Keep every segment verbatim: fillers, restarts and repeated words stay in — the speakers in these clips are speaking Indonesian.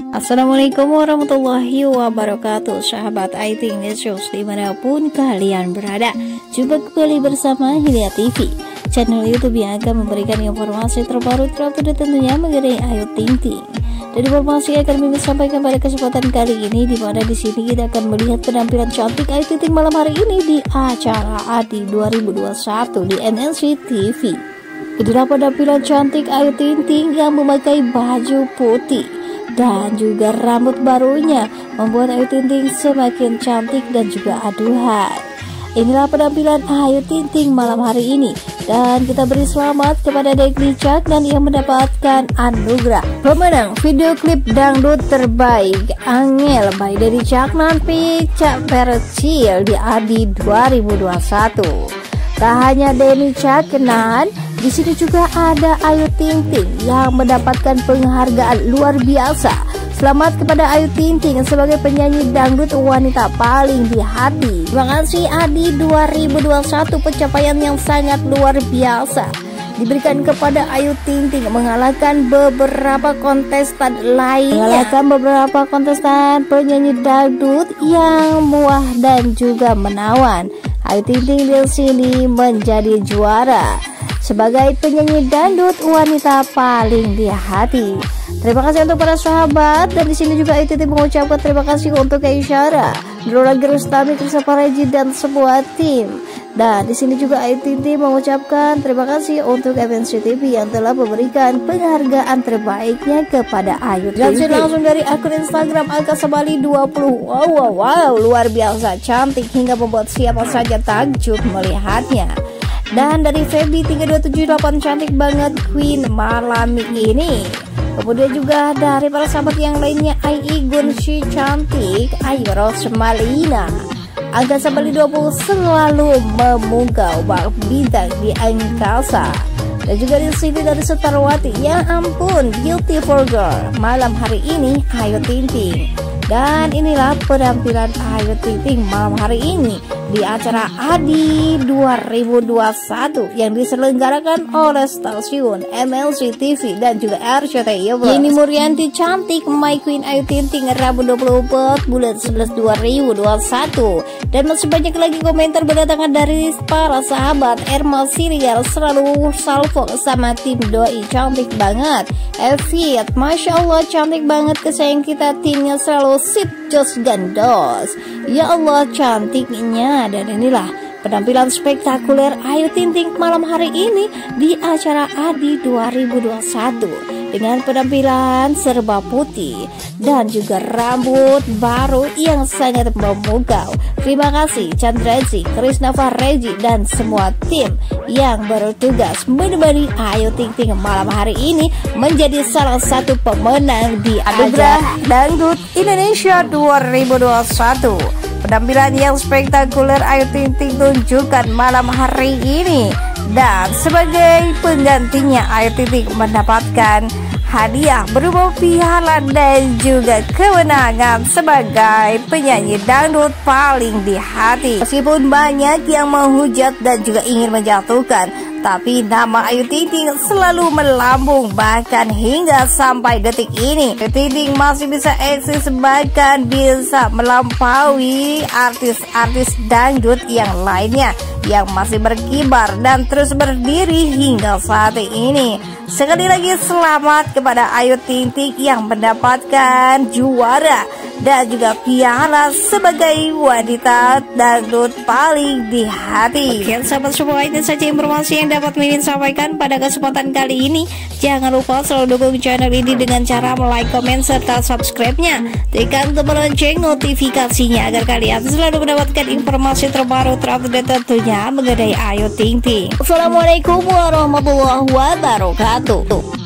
Assalamualaikum warahmatullahi wabarakatuh, sahabat I T News dimanapun kalian berada. Jumpa kembali bersama Hilya T V, channel YouTube yang akan memberikan informasi terbaru terupdate tentunya mengenai Ayu Ting Ting. Dan informasi yang akan kami sampaikan pada kesempatan kali ini, di mana di sini kita akan melihat penampilan cantik Ayu Ting Ting malam hari ini di acara Adi dua ribu dua puluh satu di M N C T V. Inilah penampilan cantik Ayu Ting Ting yang memakai baju putih dan juga rambut barunya membuat Ayu Ting Ting semakin cantik dan juga aduhan. Inilah penampilan Ayu Ting Ting malam hari ini, dan kita beri selamat kepada Degni Caknan yang mendapatkan anugerah pemenang video klip dangdut terbaik Angel by Degni Caknan Picak Percil di Adi dua ribu dua puluh satu. Tak hanya Degni Caknan, di sini juga ada Ayu Ting Ting yang mendapatkan penghargaan luar biasa. Selamat kepada Ayu Ting Ting sebagai penyanyi dangdut wanita paling di hati. Terima kasih Adi dua ribu dua puluh satu, pencapaian yang sangat luar biasa diberikan kepada Ayu Ting Ting, mengalahkan beberapa kontestan lainnya. Mengalahkan beberapa kontestan penyanyi dangdut yang muah dan juga menawan. Ayu Ting Ting di sini menjadi juara sebagai penyanyi dangdut wanita paling di hati. Terima kasih untuk para sahabat, dan di sini juga Ayu Ting Ting mengucapkan terima kasih untuk Aisyara, Nurul Gerustami, Krisa Pareji dan semua tim. Dan di sini juga Ayu Ting Ting mengucapkan terima kasih untuk M N C T V yang telah memberikan penghargaan terbaiknya kepada Ayu Ting Ting. Dan langsung dari akun Instagram Angka Sabali dua puluh. Wow, wow, wow, luar biasa cantik hingga membuat siapa saja takjub melihatnya. Dan dari Feby tiga dua tujuh delapan, cantik banget Queen malam ini. Kemudian juga dari para sahabat yang lainnya, Ai Igun si cantik, Ayu Rosmalina, Angga Sabali dua puluh selalu memukau bak bintang di angkasa. Dan juga di sini dari Setarwati, ya ampun beautiful girl malam hari ini Ayu Ting Ting. Dan inilah penampilan Ayu Ting Ting malam hari ini di acara Adi dua ribu dua puluh satu yang diselenggarakan oleh stasiun M L C T V dan juga R C T I. Yeni Murianti cantik My Queen Ayu Ting Ting, Rabu dua puluh empat bulan sebelas dua ribu dua puluh satu. Dan masih banyak lagi komentar berdatangan dari para sahabat. Erma Sirial selalu salvo sama tim doi, cantik banget. Eviat, Masya Allah cantik banget, kesayang kita timnya selalu sip jos gandos. Ya Allah cantiknya. Dan inilah penampilan spektakuler Ayu Ting Ting malam hari ini di acara Adi dua ribu dua puluh satu dengan penampilan serba putih dan juga rambut baru yang sangat memukau. Terima kasih Chandraji, Krisna Fareji dan semua tim yang bertugas menemani Ayu Ting Ting malam hari ini menjadi salah satu pemenang di anugerah Dangdut Indonesia dua ribu dua puluh satu. Penampilan yang spektakuler Ayu Ting Ting tunjukkan malam hari ini, dan sebagai penggantinya Ayu Ting Ting mendapatkan hadiah berupa piala dan juga kemenangan sebagai penyanyi dangdut paling di hati. Meskipun banyak yang menghujat dan juga ingin menjatuhkan, tapi nama Ayu Ting Ting selalu melambung bahkan hingga sampai detik ini. Ayu Ting Ting masih bisa eksis, bahkan bisa melampaui artis-artis dangdut yang lainnya yang masih berkibar dan terus berdiri hingga saat ini. Sekali lagi selamat kepada Ayu Ting Ting yang mendapatkan juara dan juga piala sebagai wanita dangdut paling di hati. Oke sahabat semua, itu saja informasi yang dapat Mimin sampaikan pada kesempatan kali ini. Jangan lupa selalu dukung channel ini dengan cara like, komen, serta subscribe-nya. Tekan tombol lonceng notifikasinya agar kalian selalu mendapatkan informasi terbaru terupdate tentunya mengenai Ayu Ting Ting. Assalamualaikum warahmatullahi wabarakatuh.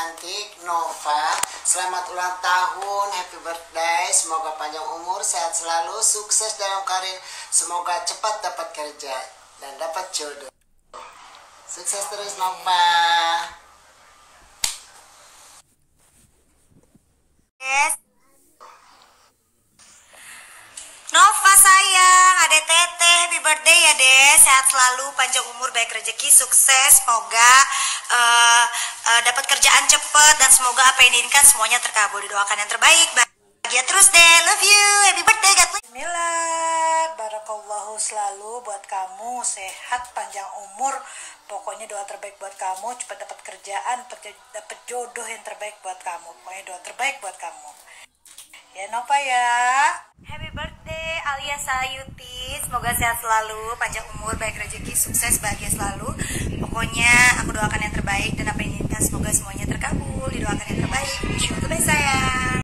cantik Nova. Selamat ulang tahun, happy birthday. Semoga panjang umur, sehat selalu, sukses dalam karir. Semoga cepat dapat kerja dan dapat jodoh. Sukses terus Nova. Yes. Nova sayang, Ade Teteh, happy birthday ya Deh. Sehat selalu, panjang umur, baik rezeki, sukses. Semoga uh, uh, dapat kerjaan cepet dan semoga apa yang diinginkan semuanya terkabul. Didoakan yang terbaik. Bahagia terus deh, love you, happy birthday, God bless. Bismillah, barakallahu selalu buat kamu, sehat, panjang umur. Pokoknya doa terbaik buat kamu, cepat dapat kerjaan, dapat jodoh yang terbaik buat kamu. Pokoknya doa terbaik buat kamu. Ya Nova ya. Happy birthday Alia Sayuti. Semoga sehat selalu, panjang umur, baik rezeki, sukses, bahagia selalu. Pokoknya aku doakan yang terbaik dan apa yang diinginkan semoga semuanya terkabul. Didoakan yang terbaik. Wish you the best.